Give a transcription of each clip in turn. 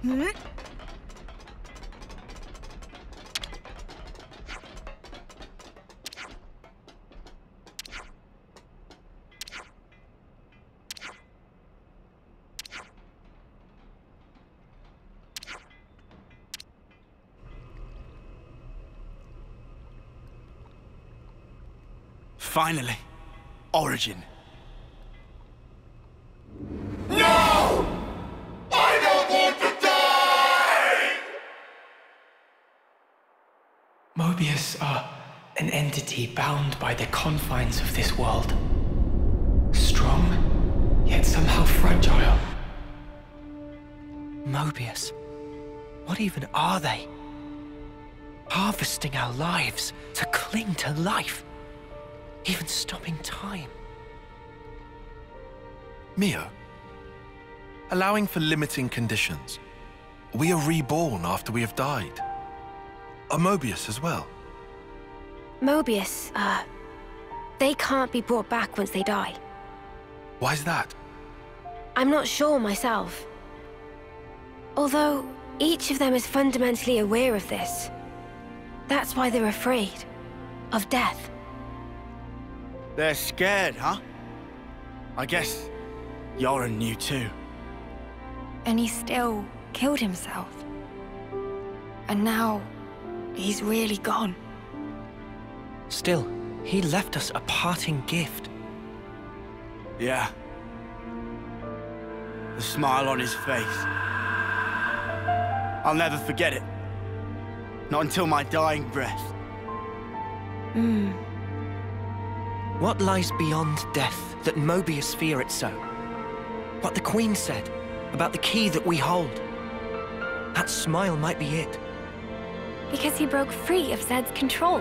Hmm? Finally. Origin. No! I don't want to die! Mobius are an entity bound by the confines of this world. Strong, yet somehow fragile. Mobius, what even are they? Harvesting our lives to cling to life. Even stopping time. Mio, allowing for limiting conditions, we are reborn after we have died. Are Mobius as well? Mobius, they can't be brought back once they die. Why is that? I'm not sure myself. Although, each of them is fundamentally aware of this. That's why they're afraid of death. They're scared, huh? I guess Yoren knew too. And he still killed himself. And now, he's really gone. Still, he left us a parting gift. Yeah. The smile on his face. I'll never forget it. Not until my dying breath. What lies beyond death that Mobius fear it so? What the Queen said about the key that we hold. That smile might be it. Because he broke free of Zed's control.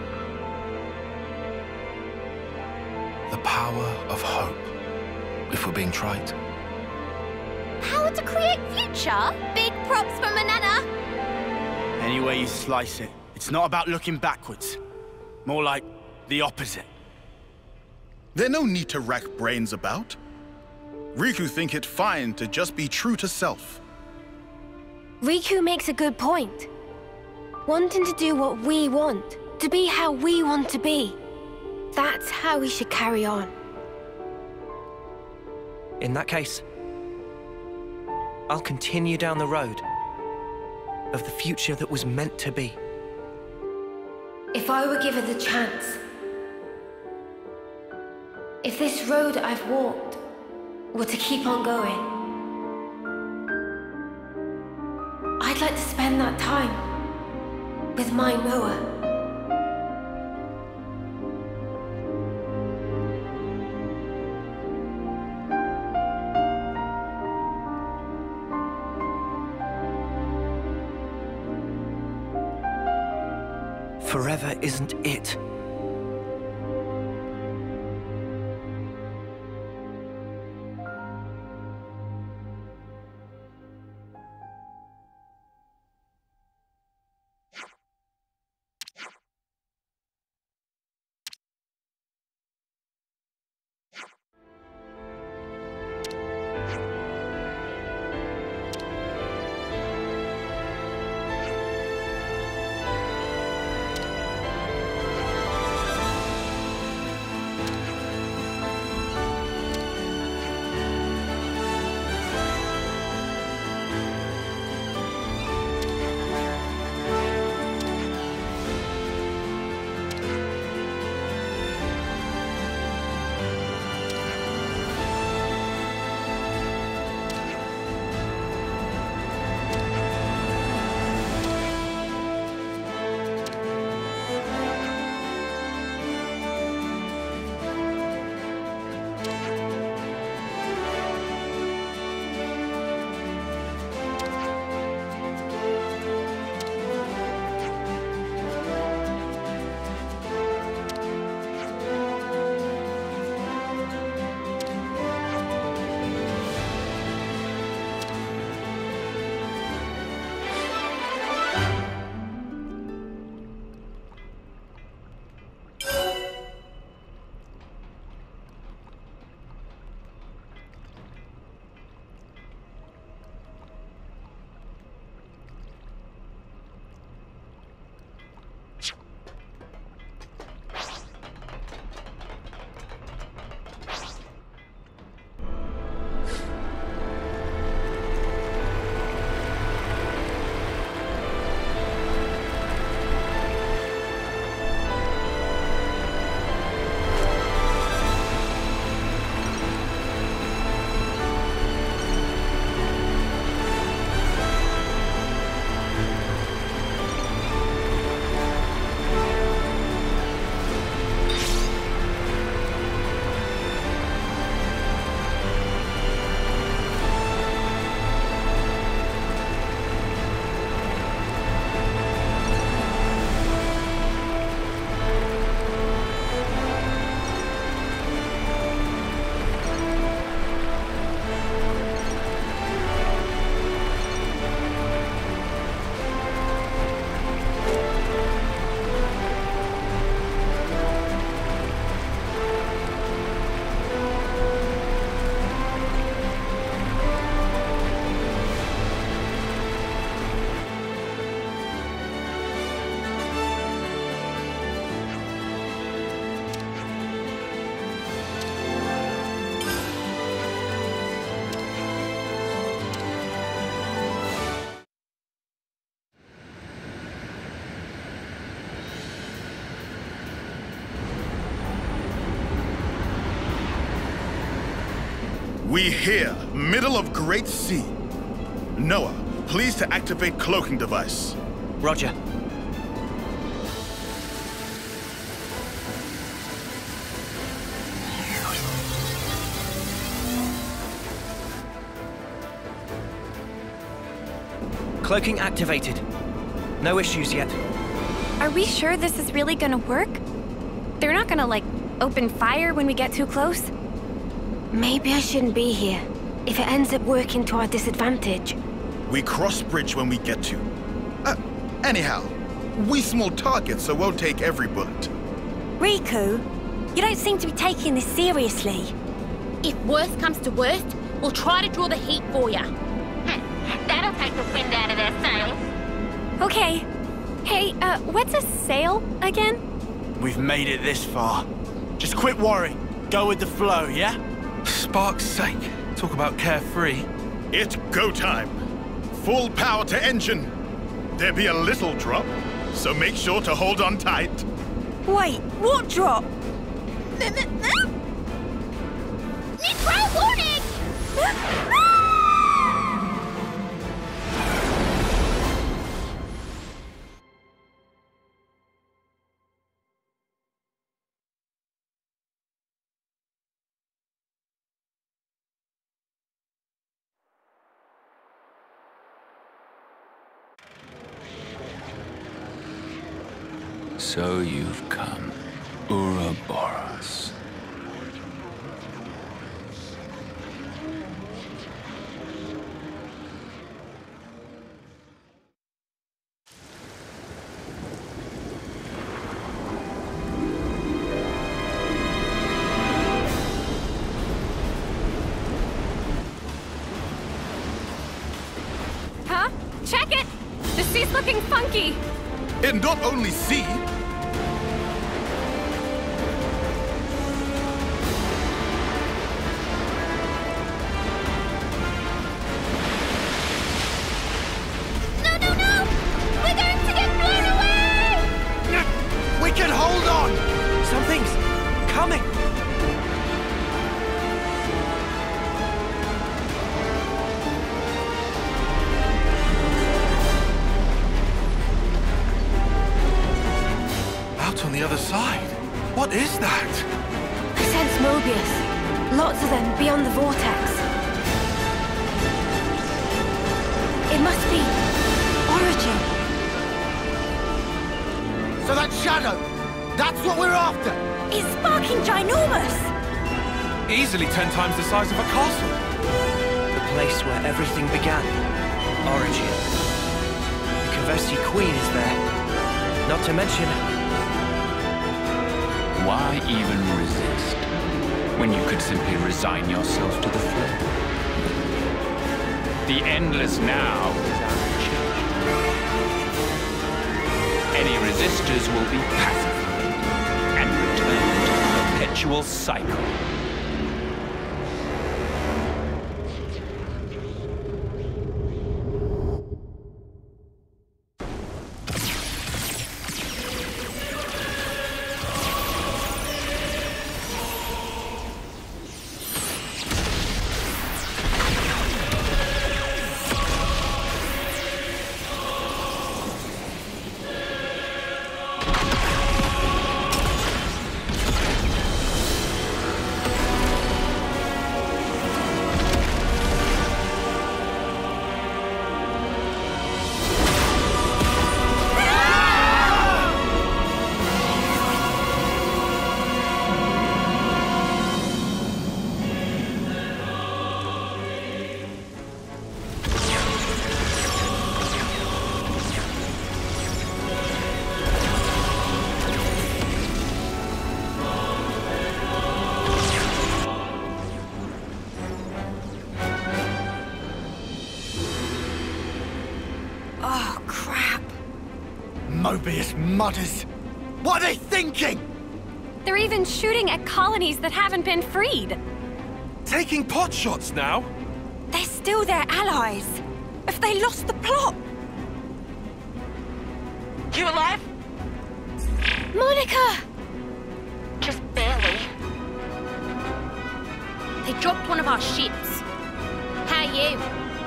The power of hope, if we're being trite. Power to create future? Big props for Manana! Any way you slice it, it's not about looking backwards. More like the opposite. There's no need to rack brains about. Riku think it fine to just be true to self. Riku makes a good point. Wanting to do what we want, to be how we want to be. That's how we should carry on. In that case, I'll continue down the road of the future that was meant to be. If I were given the chance, if this road I've walked were to keep on going, I'd like to spend that time with my Noah. Forever isn't it. We here, middle of Great Sea. Noah, please to activate cloaking device. Roger. Cloaking activated. No issues yet. Are we sure this is really gonna work? They're not gonna, like, open fire when we get too close? Maybe I shouldn't be here, if it ends up working to our disadvantage. We cross bridge when we get to. Anyhow, we small targets, so won't take every bullet. Riku, you don't seem to be taking this seriously. If worst comes to worst, we'll try to draw the heat for you. That'll take the wind out of their sails. Okay. Hey, what's a sail again? We've made it this far. Just quit worrying. Go with the flow, yeah? Spark's sake. Talk about carefree. It's go time. Full power to engine. There be a little drop, so make sure to hold on tight. Wait, what drop? Nitro warning! So you've come, Ouroboros. Huh? Check it! The sea's looking funky! And not only sea, We can hold on! Something's coming! Out on the other side. What is that? I sense Mobius. Lots of them beyond the vortex. It must be Origin. So that shadow, that's what we're after! It's sparking ginormous! Easily 10 times the size of a castle. The place where everything began. Origin. The Kavesi Queen is there. Not to mention... Why even resist, when you could simply resign yourself to the flow? The endless now is our change. Any resistors will be pacified and return to the perpetual cycle. Oh, crap. Mobius mudders. What are they thinking? They're even shooting at colonies that haven't been freed. Taking pot shots now? They're still their allies. If they lost the plot... You alive? Monica! Just barely. They dropped one of our ships. How are you?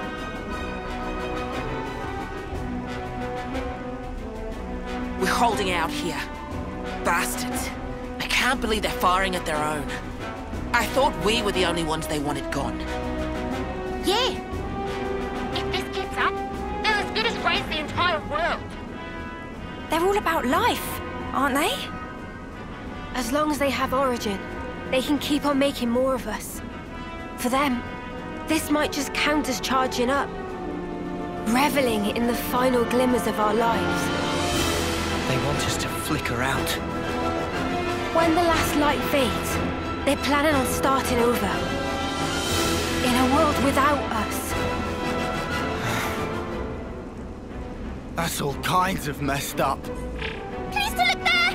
We're holding out here. Bastards. I can't believe they're firing at their own. I thought we were the only ones they wanted gone. Yeah. If this gets up, they'll as good as raise the entire world. They're all about life, aren't they? As long as they have Origin, they can keep on making more of us. For them, this might just count as charging up. Reveling in the final glimmers of our lives. They want us to flicker out. When the last light fades, they're planning on starting over. In a world without us. That's all kinds of messed up. Please don't look there!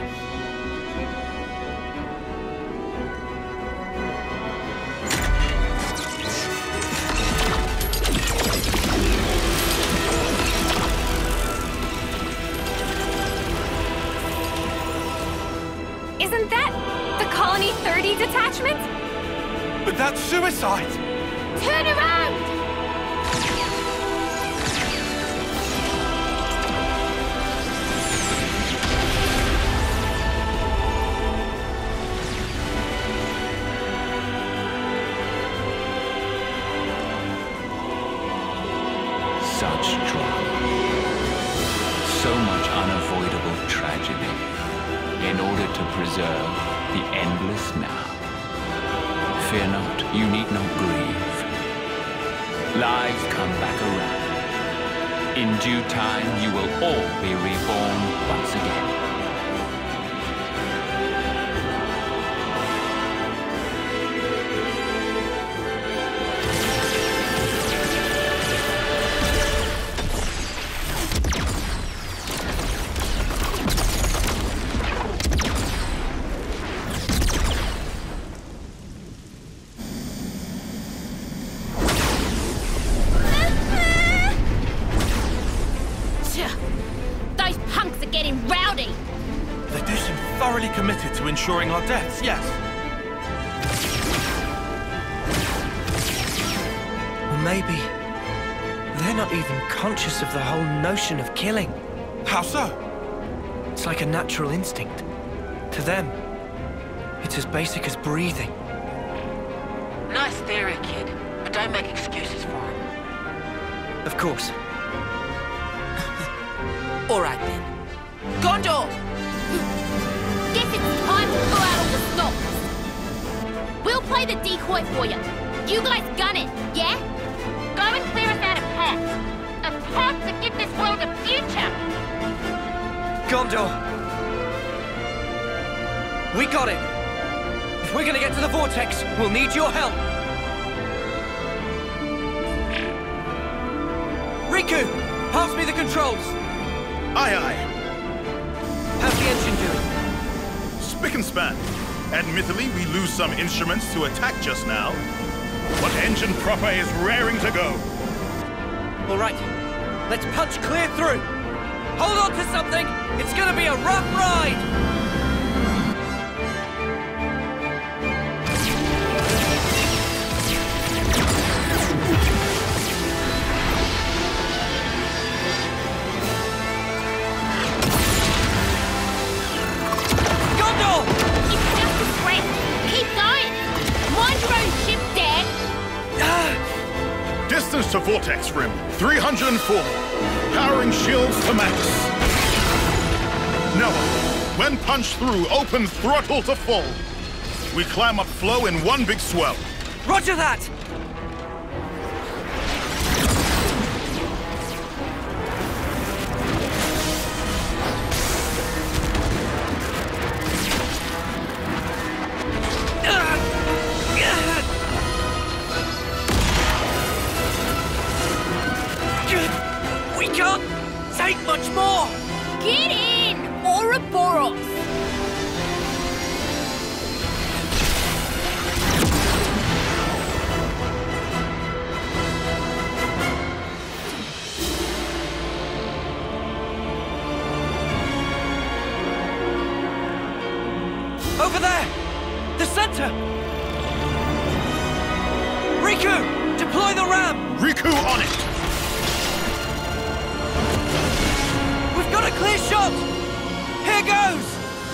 Isn't that the Colony 30 detachment? But that's suicide! Turn around! Such drama. So much unavoidable tragedy. In order to preserve the endless now. Fear not, you need not grieve. Lives come back around. In due time, you will all be reborn once again. Those punks are getting rowdy! They do seem thoroughly committed to ensuring our deaths, yes. Or maybe they're not even conscious of the whole notion of killing. How so? It's like a natural instinct. To them, it's as basic as breathing. Nice theory, kid, but don't make excuses for him. Of course. All right then. Gondor! Guess it's time to pull out all the stops. We'll play the decoy for you. You guys gun it, yeah? Go and clear us out a path. A path to give this world a future. Gondor! We got it! If we're gonna get to the Vortex, we'll need your help! Riku! Pass me the controls! Aye, aye. How's the engine doing? Spick and span. Admittedly, we lose some instruments to attack just now. But engine proper is raring to go. All right, let's punch clear through. Hold on to something! It's gonna be a rough ride! Distance to Vortex Rim, 304. Powering shields to max. Noah, when punched through, open throttle to full. We climb up flow in one big swell. Roger that! We can't take much more! Get in, Ouroboros! Over there! The center! Riku! Deploy the ram! Riku on it! We've got a clear shot! Here goes!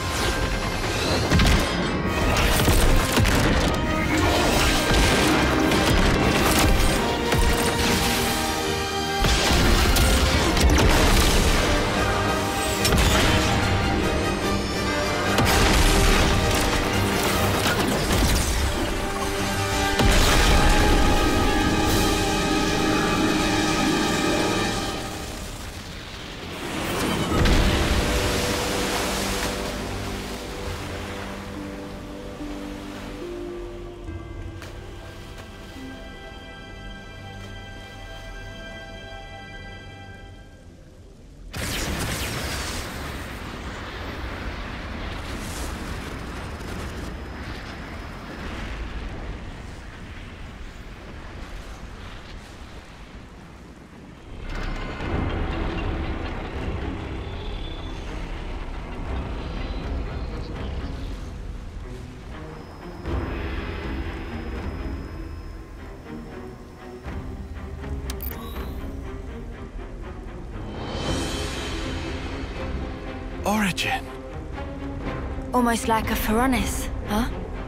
Origin. Almost like a Ferronis, huh?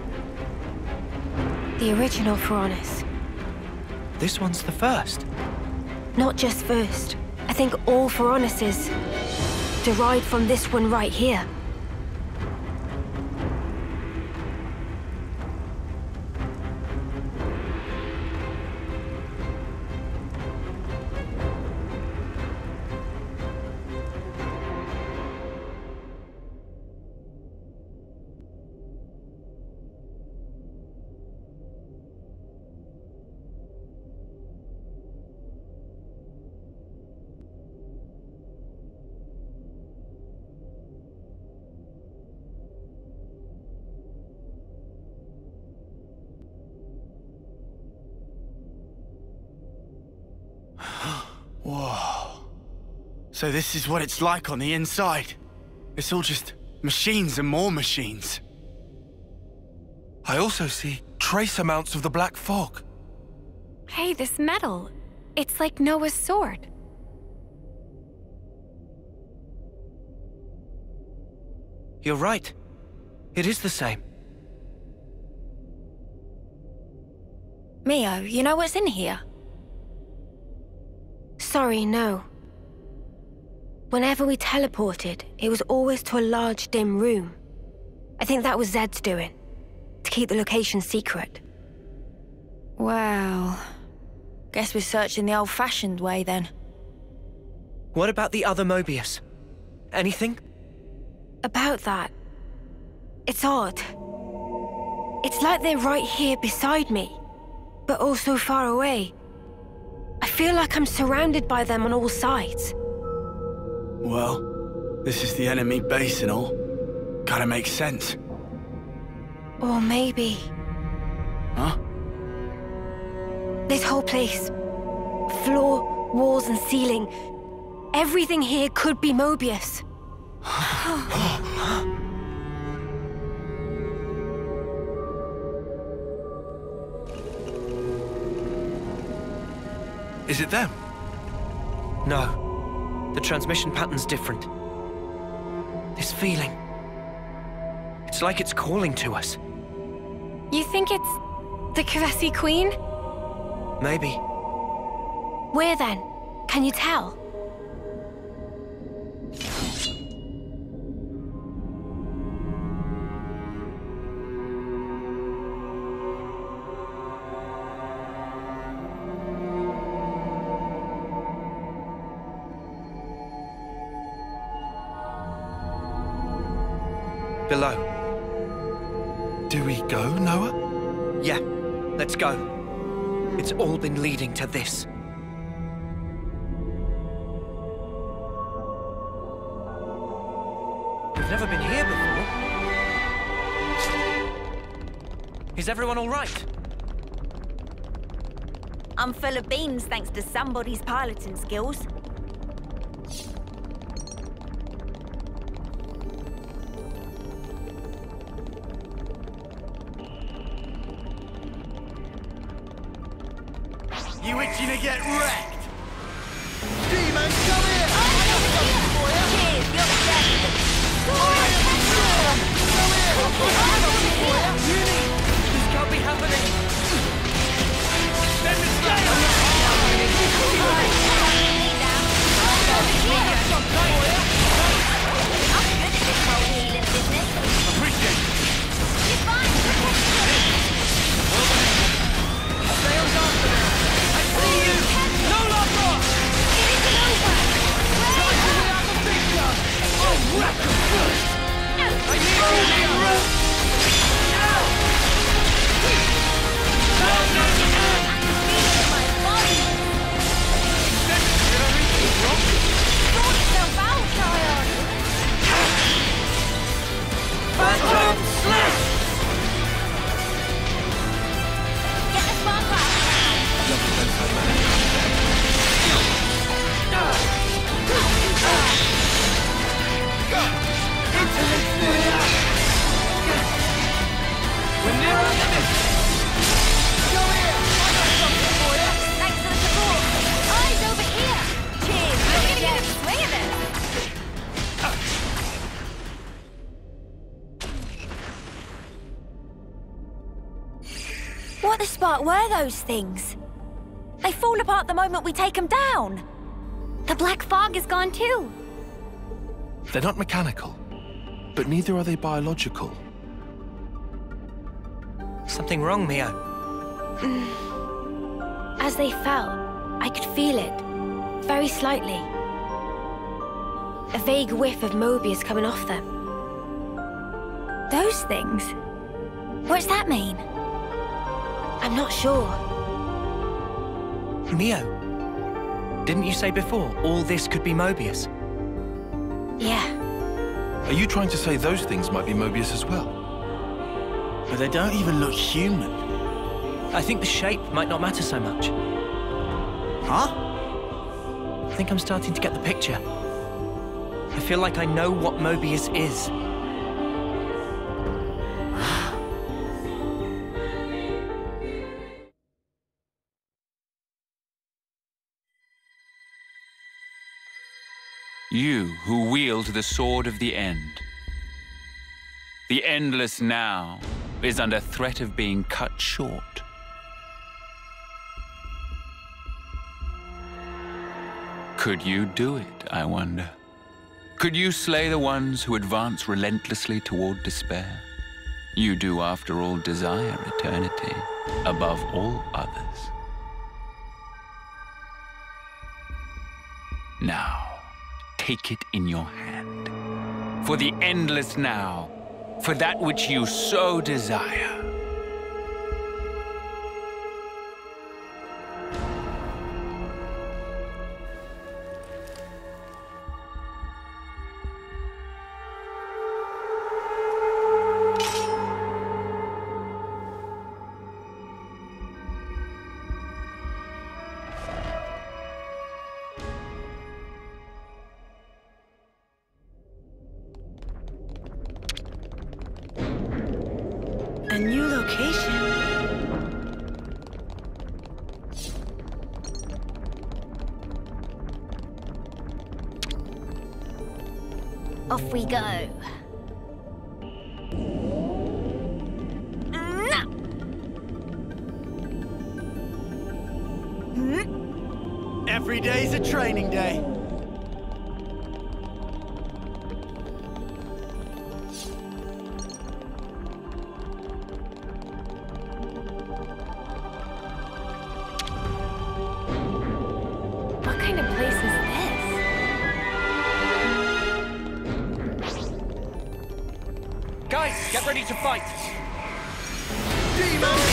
The original Ferronis. This one's the first. Not just first. I think all Ferronises derived from this one right here. Whoa. So this is what it's like on the inside. It's all just machines and more machines. I also see trace amounts of the black fog. Hey, this metal. It's like Noah's sword. You're right. It is the same. Mio, you know what's in here? Sorry, no. Whenever we teleported, it was always to a large, dim room. I think that was Zed's doing, to keep the location secret. Well, guess we're searching the old-fashioned way then. What about the other Mobius? Anything? About that, it's odd. It's like they're right here beside me, but also far away. I feel like I'm surrounded by them on all sides. Well, this is the enemy base and all. Kinda makes sense. Or maybe... Huh? This whole place. Floor, walls and ceiling. Everything here could be Mobius. Is it them? No. The transmission pattern's different. This feeling. It's like it's calling to us. You think it's the Kevesi Queen? Maybe. Where then? Can you tell? Below. Do we go, Noah? Yeah, let's go. It's all been leading to this. We've never been here before. Is everyone all right? I'm full of beans thanks to somebody's piloting skills. You itching to get wrecked? Demon, come here! I got something for you! Cheers, you're the best. Come here! I got something for you! This can't be happening! Let me stay! I'm good at this whole healing business. Appreciate it. You're fine. Sails after them! I see you! No longer! It isn't over. Tell you we are the victor! Oh, wrap your foot! I need only a rope! My body. Sort yourself out, child. Phantom Slash! Get the spark out. We're near our limit! Go here! I got something for you! Thanks for the support. Eyes over here. Cheers. We're gonna get a swing of it. What the spark were those things? They fall apart the moment we take them down. The black fog is gone too. They're not mechanical, but neither are they biological. Something wrong, Mio? As they fell, I could feel it, very slightly. A vague whiff of Mobius coming off them. Those things? What's that mean? I'm not sure. Mio, didn't you say before all this could be Mobius? Yeah. Are you trying to say those things might be Mobius as well? But they don't even look human. I think the shape might not matter so much. Huh? I think I'm starting to get the picture. I feel like I know what Mobius is. You who wield the sword of the end. The endless now is under threat of being cut short. Could you do it, I wonder? Could you slay the ones who advance relentlessly toward despair? You do, after all, desire eternity above all others. Now, take it in your hand. For the endless now, for that which you so desire. A new location. Off we go. Every day's a training day. What kind of place is this? Guys, get ready to fight! Demon!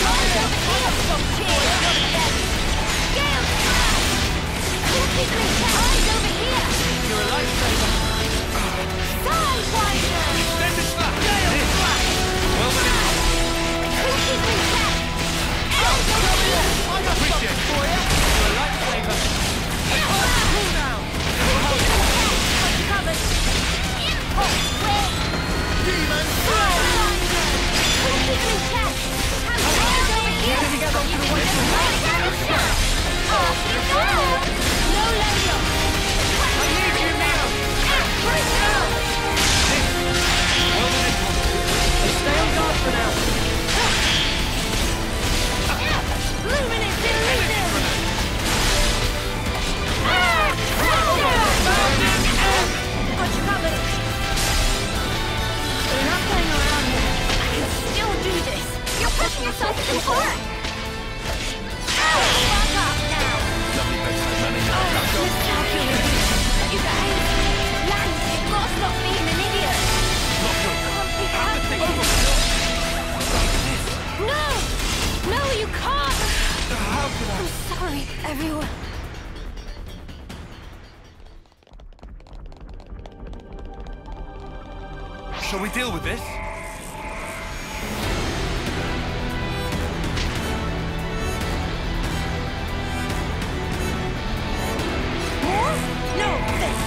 Eyes over here! You're a lifesaver! Sidewinder! Extend the slap! Gale slap! Well then, Cookie reset! Come here! I got something for you! You're a lifesaver! Cool down! Covered! Impulse wave! Demon! Sidewinder! Cookie reset! Eyes over here! Get onto the way to the right! How could I? I'm sorry, everyone. Shall we deal with this? More? No, this.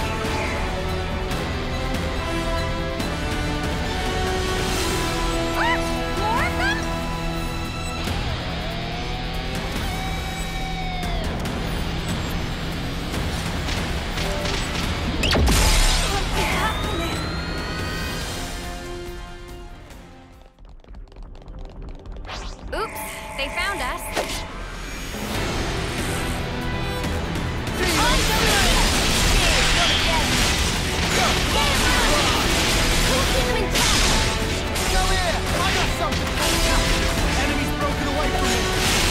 More of them? What's happening? Oops, they found us. Go here! I got something for you! Enemy's broken away from me!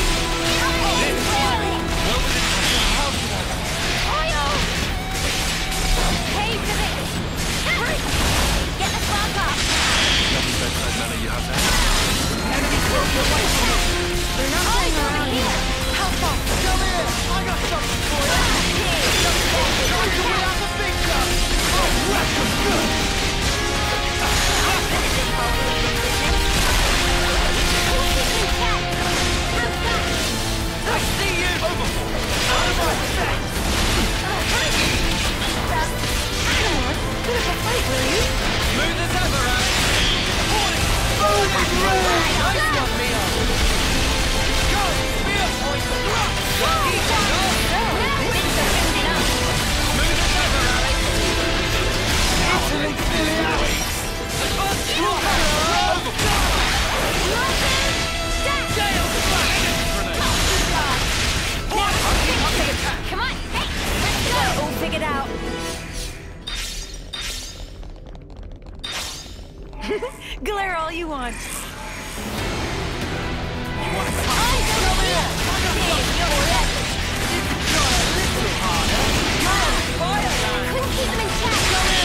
How could I? Pay for this! Get the spark up! Lovely bedside manner you have there. Enemy's broken away from me! They're not going over here! How far? Come here! I got something for you! Time to win out the big gun! Oh, welcome good! I see you! Overboard! Out of my sight! Come on, put up a fight, will you? Smooth as ever, Alex! Moving range! Nice one, Mia! Go! Spear point! Easy, go! Smooth as ever, Alex! Italy, Philly, Alex! Come on, hey, let's go! All figured out. Glare all you want. Couldn't keep them in check!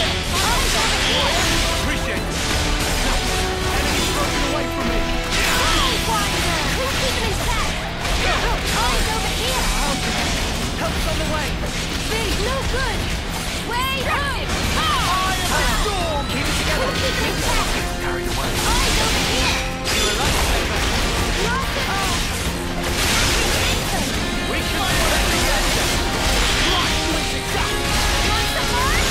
Appreciate it! Enemy's broken away from me! Couldn't keep them in check! Eyes over here! Help's on the way! No good! Wait up! Storm! Keep it together! Couldn't keep them in check! Carried away. Eyes over here! You're a lifesaver! Lost it all! We should protect the engine! Right, switch it up! Want some more?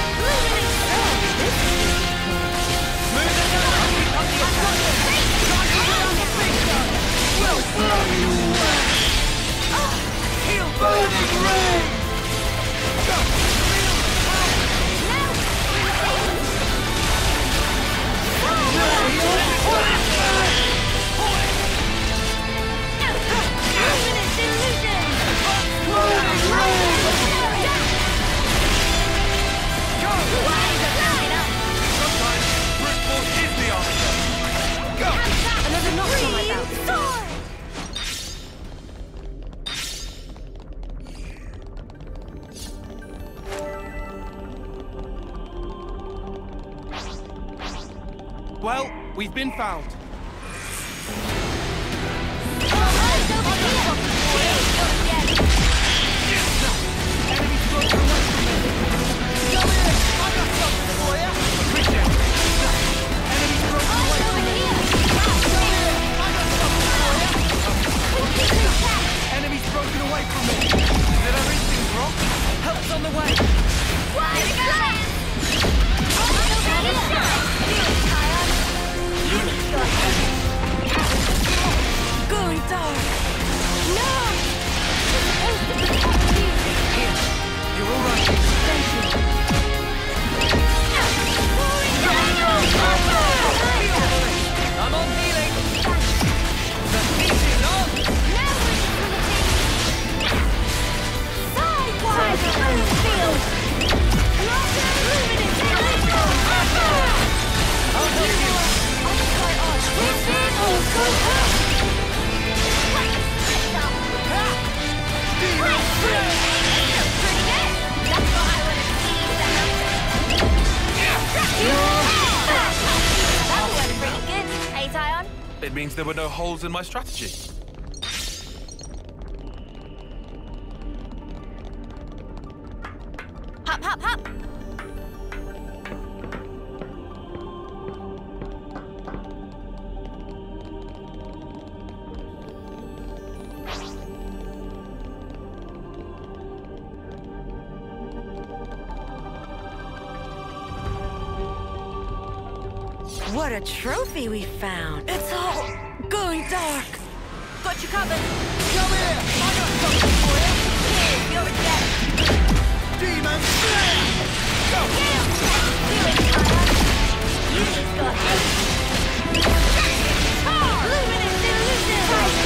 Smooth as ever! Keep on the attack! Try to get on the big gun! We'll blow you away! Heal burning rain! Go! Feel the power! Sometimes brute force is the answer! Go! Another notch on my belt. Well, we've been found. Enemy's broken away from me. Go in! I got something for you! Appreciate it. Enemy's broken away from me. Go in! I got something for you! Enemy's broken away from me. Did I read things wrong? Help's on the way. Going dark. No! Here. You're all right. Thank you. I'm on healing. The heat is on. Sidewise through the field! I'll help you. Hey, Tyon? It means there were no holes in my strategy. Hop, hop, hop! What a trophy we found. It's all going dark. Got you covered. Come here! I got something for you! Here, you're a dead. Demon Slayer! Go! You've got it! Luminous illusion!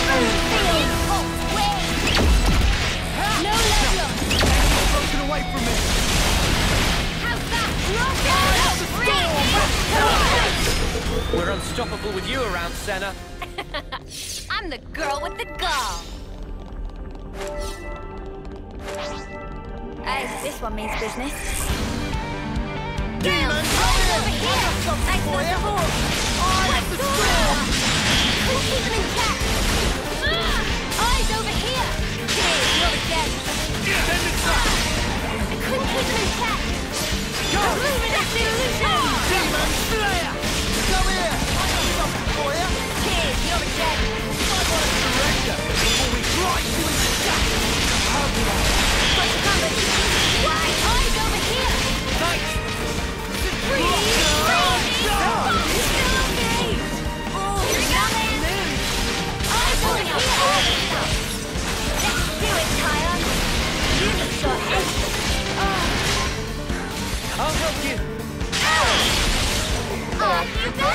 No level up! Broken away from me! How's that? We're unstoppable with you around, Senna. I'm the girl with the gall. This one means business. Demon! Over here! Something for you! I'm the storm! Couldn't keep them in check. Eyes over here! You're dead. Send it back! I couldn't keep them in check. Go! Luminous illusion! Demon Slayer! Come here! I got something for you! You're dead. I want to surrender before we grind you into dust! How did I? Got you covered. Why? Eyes over here! Thanks! I'll help you. Off you go!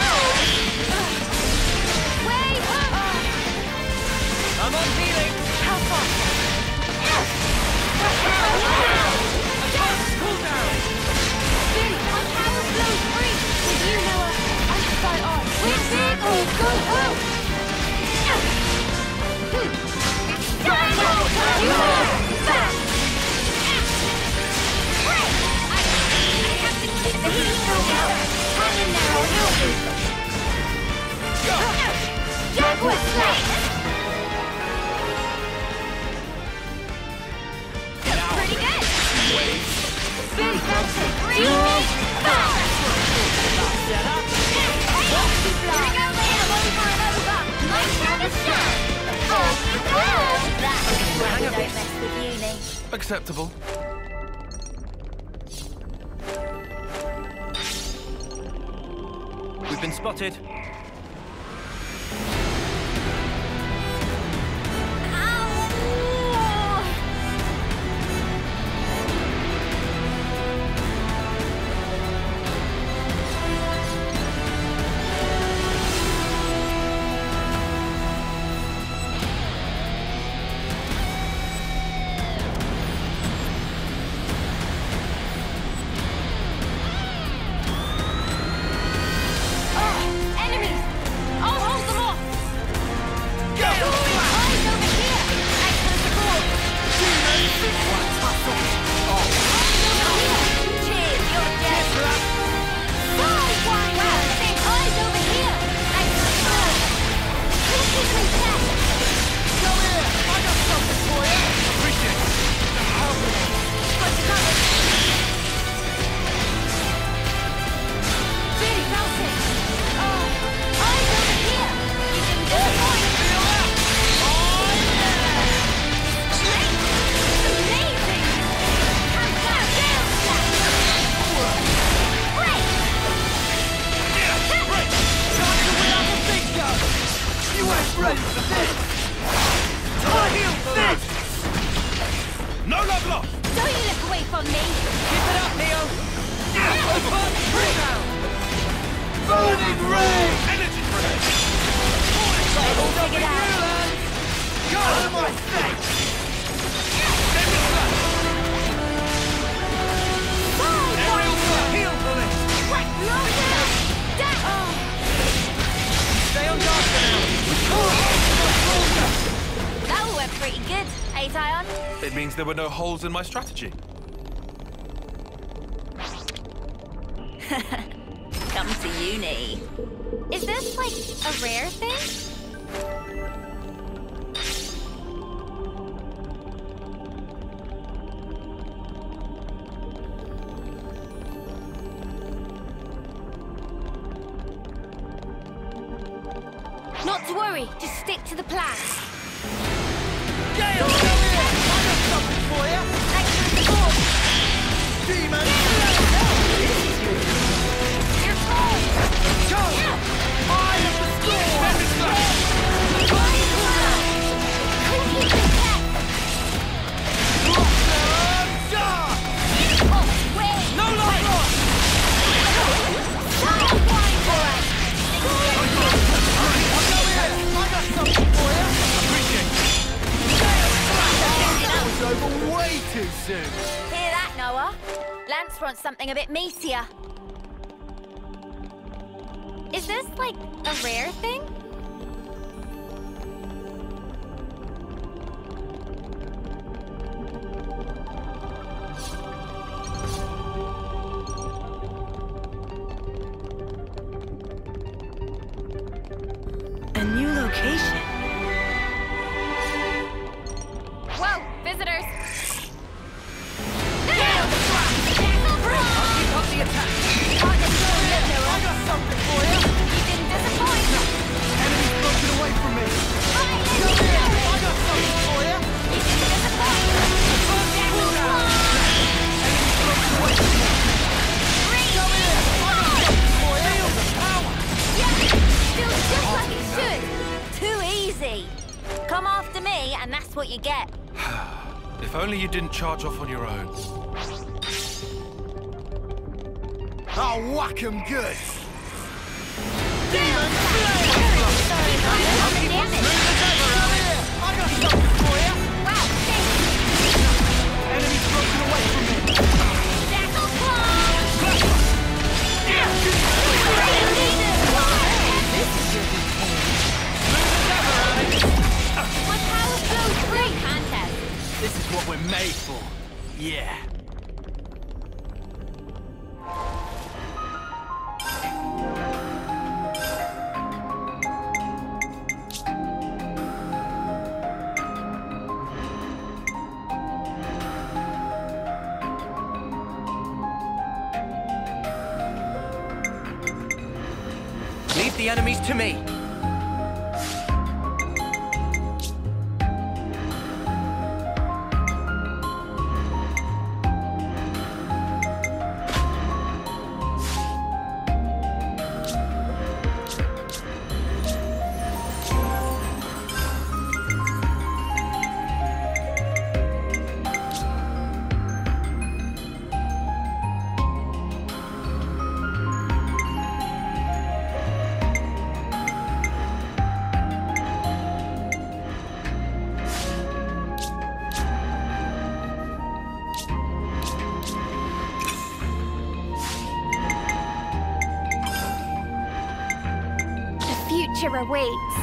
Way up! I'm on healing. How far? Cool down. Billy, my power flows free! With you, Noah, I can fight on. We're big or go home! Time out! Back! I have to keep the heat going. Hang in there or you'll lose. Jaguar Slate! Looks pretty good! Billy Bouncing! Remake! Back! Set up! Here we go, man! Over and over! Nice turn to shot! Off you go! That's why we don't mess with uni. Acceptable. We've been spotted. Enemies! I'll hold them off! Go! Eyes over here! Thanks for the support! Eyes over here! Cheers, you're dead! Wow! Eyes over here! Thanks for the support! Couldn't keep them in check! Come here! I got something for you! Appreciate it. Got you covered! Billy Bouncing! Eyes over here! You can do it! Amazing! Countdown! Great! Time to win on the big gun! You ain't ready for this! I heal this! No love lost! Don't you look away from me! Keep it up, Neo. Burning ray! Energy grenade! Take it out! Go to my face! Aerial heal bullet. Stay on guard for now. That went pretty good, eh, Tyon? It means there were no holes in my strategy. Come to uni. Is this, like, a rare thing? Not to worry, just stick to the plan. Gale, come here! I got something for you! Thanks for the support. Demon! You're cold! Charge! Eye of the storm! Couldn't keep this back. No love lost! Stop wine for us! I got something for you! Appreciate it! That was over way too soon! Hear that, Noah? Lance wants something a bit meatier. Is this, like, a rare thing? A new location. Whoa, visitors! Keep up the attack! I got something for you! You didn't disappoint! Enemy's broken away from me! Come here! I got something for you! You didn't disappoint! Enemy's broken away from me! Come here! I got something for you! Feel the power! Feels just like it should. Too easy. Come after me, and that's what you get. If only you didn't charge off on your own. I'll whack 'em good! I got something for you! Wow, thanks! Enemy's broken away from me! Jackal Claw! My power flows great contest! This is what we're made for. Yeah. Leave the enemies to me. Future awaits.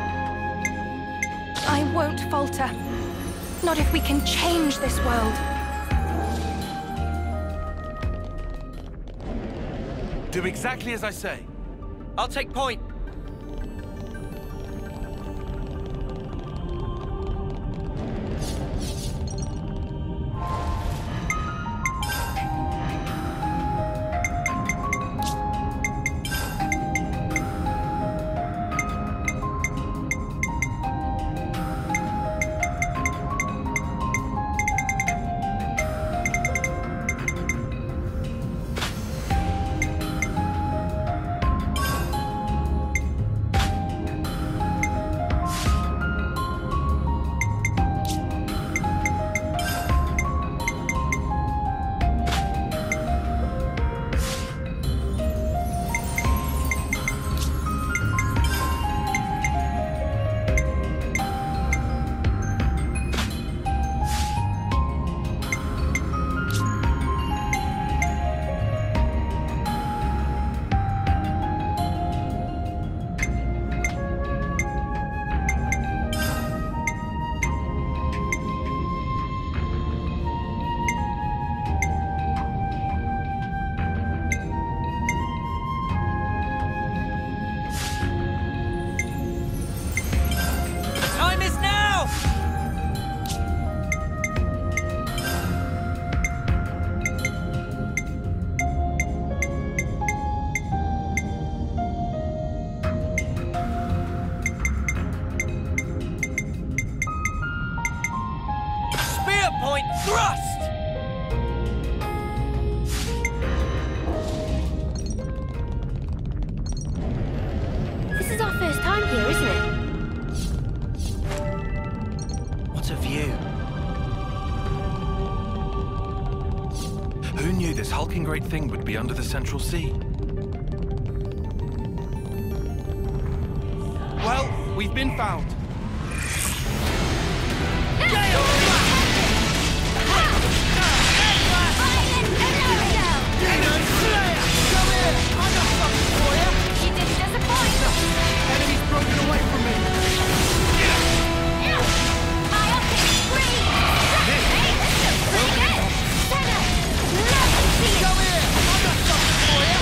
I won't falter. Not if we can change this world. Do exactly as I say. I'll take point. Hardpoint thrust! This is our first time here, isn't it? What a view. Who knew this hulking great thing would be under the Central Sea? Well, we've been found. Enemy's broken away from me. Come here! I got something for you!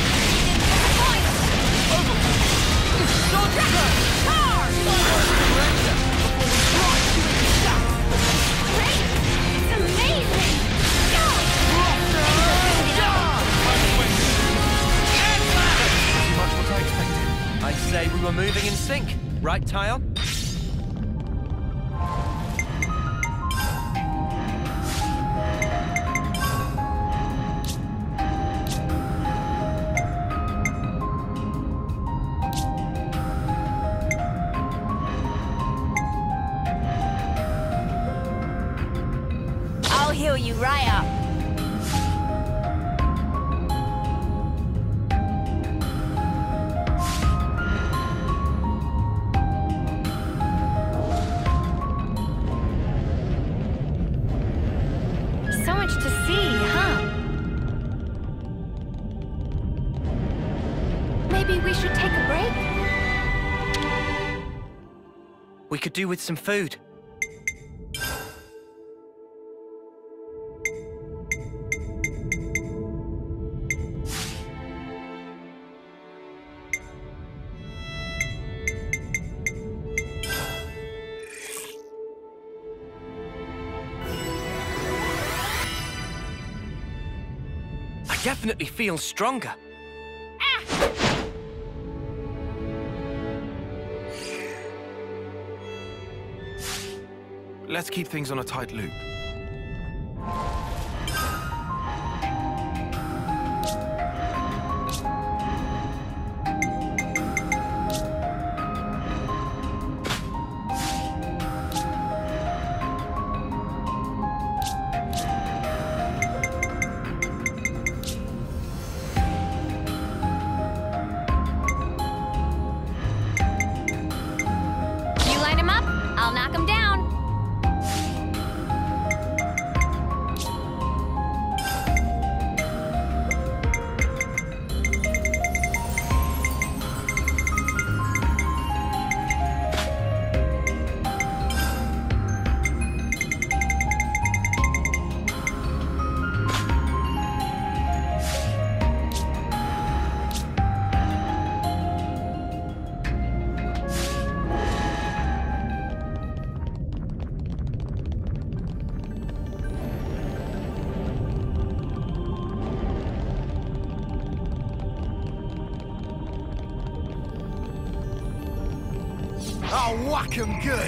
Much what I expected. I'd say we were moving in sync. Right, Tyon? I'll heal you right up. So much to see, huh? Maybe we should take a break? We could do with some food. I definitely feel stronger. Let's keep things on a tight loop. You line him up, I'll knock him down. I'll whack 'em good.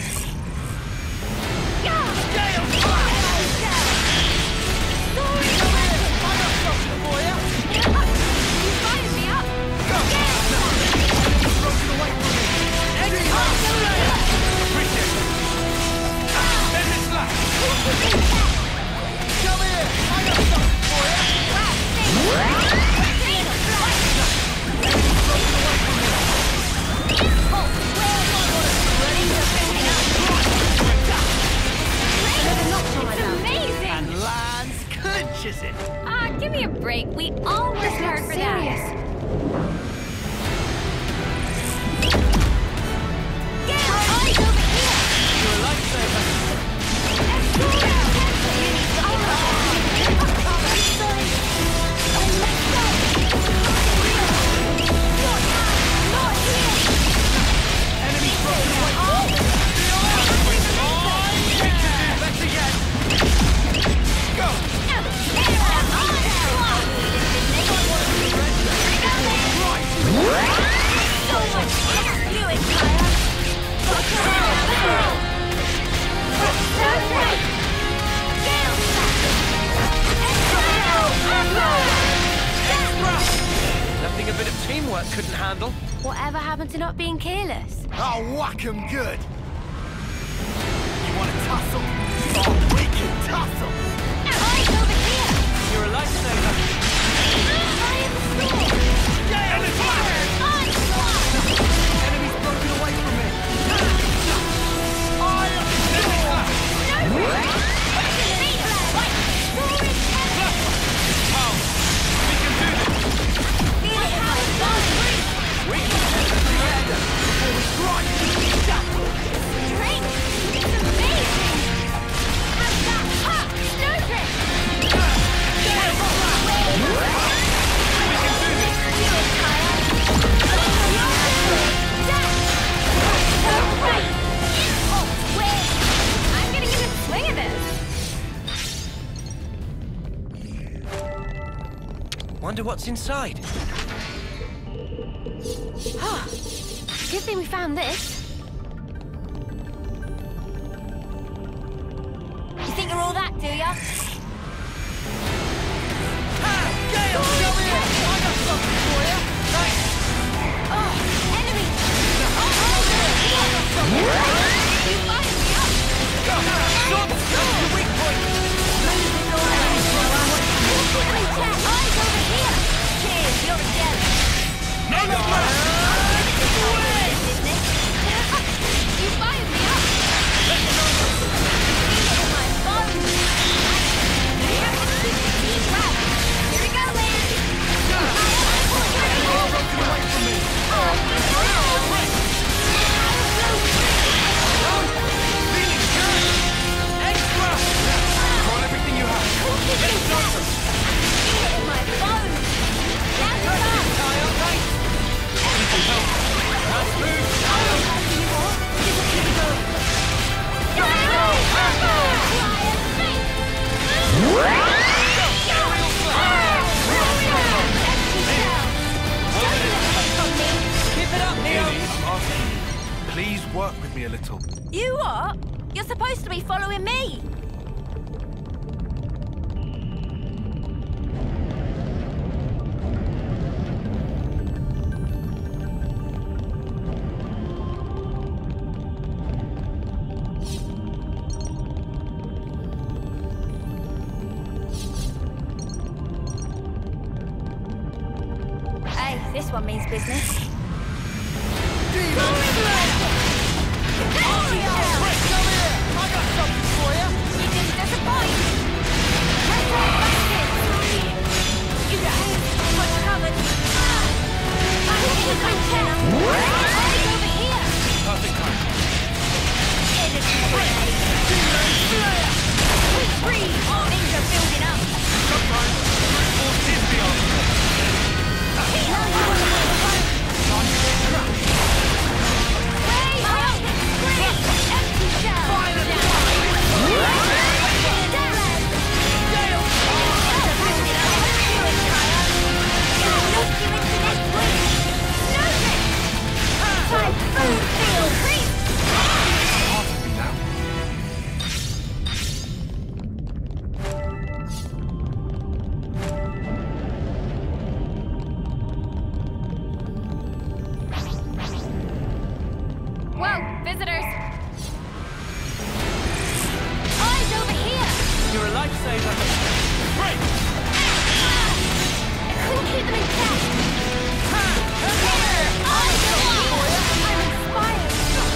And Lance clinches it. Give me a break. We all worked hard for that. Right. happened to not being careless. I'll whack 'em good. You want to tussle? Oh, we can tussle. Eyes over here! You're a lifesaver. Eye of the storm! Enemy's broken away from me! Eye of the storm! We can do this. Feel it in my bones! We can take the together before we strike. Strength! It's amazing! How's that? Ha! Snowdrift! I'm gonna get a swing of this. Wonder what's inside. Good thing we found this. You think you're all that, do ya? Gale, come here! I got something for you! Thanks! Oh, enemy! You fired me up! Your weak point! Enemy chat! Eyes over here! Cheers, you're a gem! You fired me up! Feel it in my bones! Here we go, Lance! Call everything you have. Feel it in my bones! Down the top! Let's move! Keep it up, Neo! Please work with me a little. You what? You're supposed to be following me! Hey, this one means business. You didn't disappoint! You guys, what's covered? Eyes over here! Perfect time. Energy grenade! We free! Things are building up! Sometimes brute force is the answer. Now you want to move on! Time to get trapped. Way out! Green! Empty shell! Finally! Part of me now. Whoa, visitors. Eyes over here! You're a lifesaver. I couldn't keep them in check! Eyes over here! I'm inspired!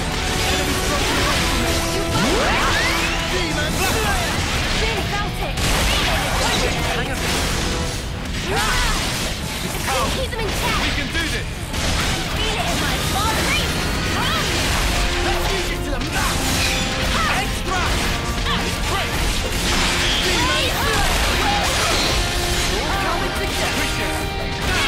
Really felt it! Hang on. I couldn't keep them in check! We can do this. Feel it in my body! Let's use it to the max. Extra. Coming together!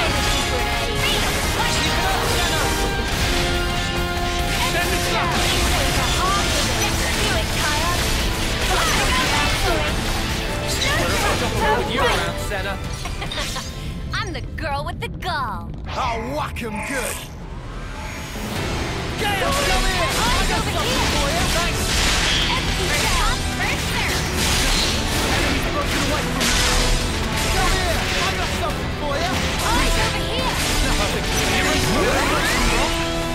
With you around, Senna. I'm the girl with the gall. I'll whack 'em good. Gale, come here! I got something for you! Thanks! Enemy's broken away from me! Come here! I got something for you! Eyes over here! Perfect.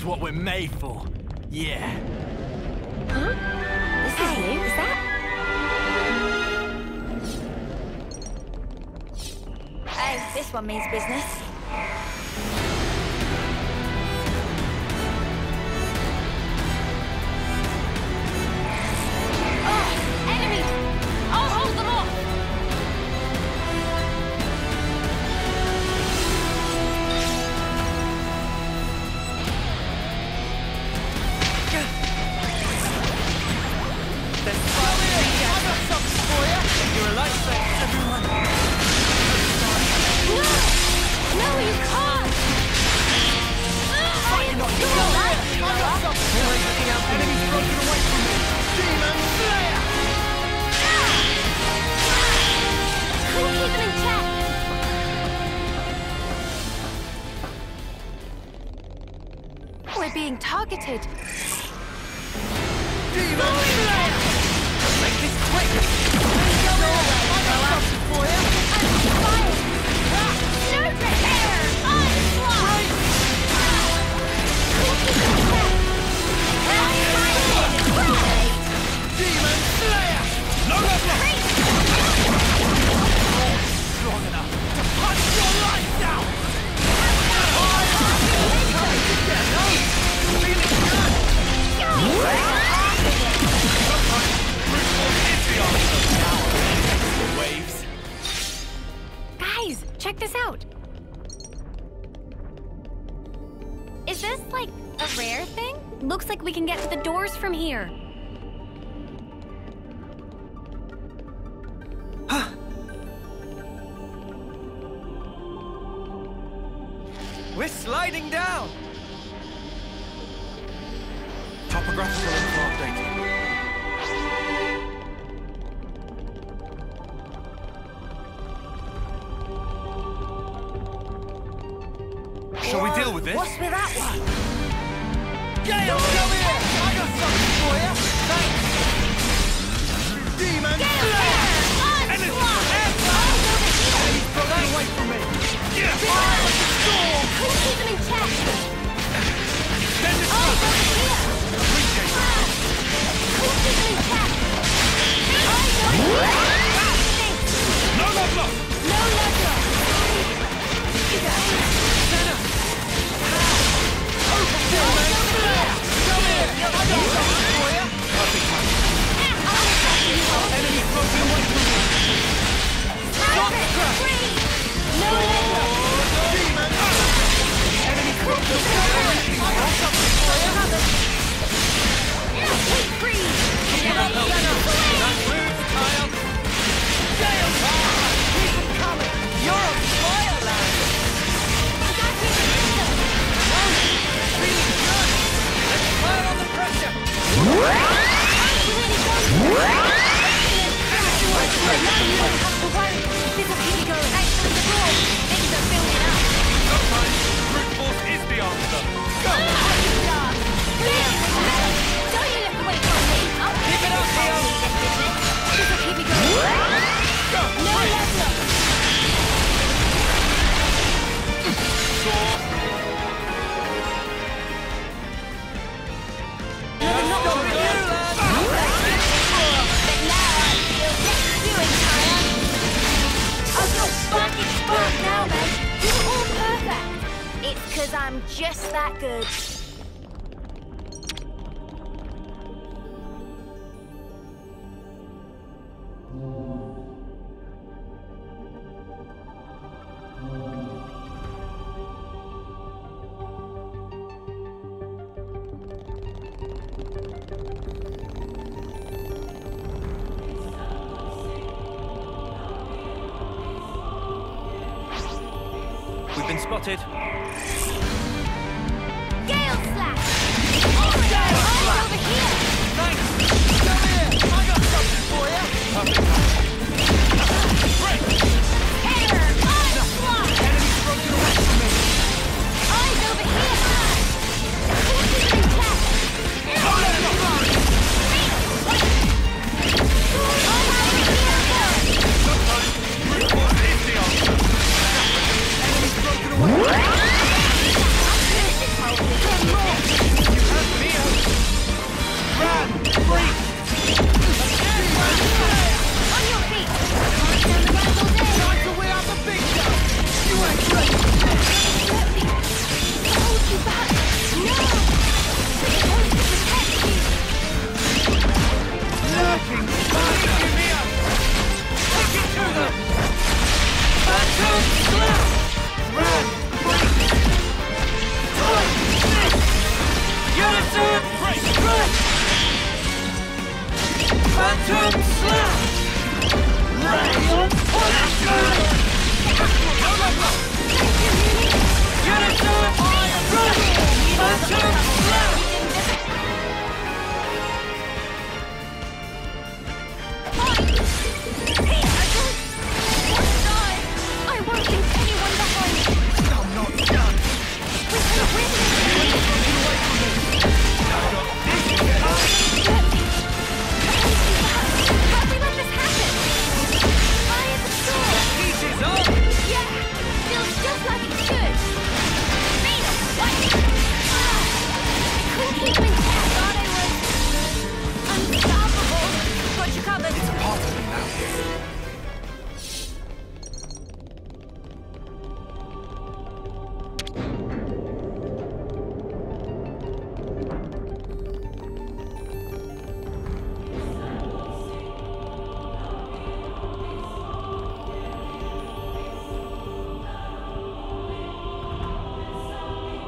is what we're made for. Yeah. Huh? This is new. Is that? Oh, this one means business. Enemies! I'll hold them off! I got something for you! You're a lifesaver, everyone! No, you can't! Fighting not you! I got something! Enemies broken away from me! Demon Slayer! Can we keep them in check? We're being targeted. Demon Slayer! Make this quick! I got something for you! Demon Slayer! No problem! Strong enough to punch your lights out! Waves. Guys, check this out. Is this, like, a rare thing? Looks like we can get to the doors from here. We're sliding down! Topographical info updated. Shall we deal with this? What's with that one? Gale, come here! I got something for you! Thanks! Demon Slayer! Enemies broken away from me! Yeah! Fire like a storm! Can we keep them in check? Send it through! Appreciate it! Can we keep them in check? No leveler! No leveler! Demon Slayer! Come here! I got something for you! Enemies broken away from me! Stop the crash! No leveler! Demon! Enemies broken away! I got something for you! Keep free! Get up, Jenna! Nice move, Kyle! Gale! Keep them coming! You're on fire, lad! Feeling good! Let's fire on the pressure! Sometimes brute force is the answer. Go! Keep it up, Theo! Go! Saw! Now, man, you're all perfect. It's 'cause I'm just that good. We've been spotted. Gale Slash! Over here!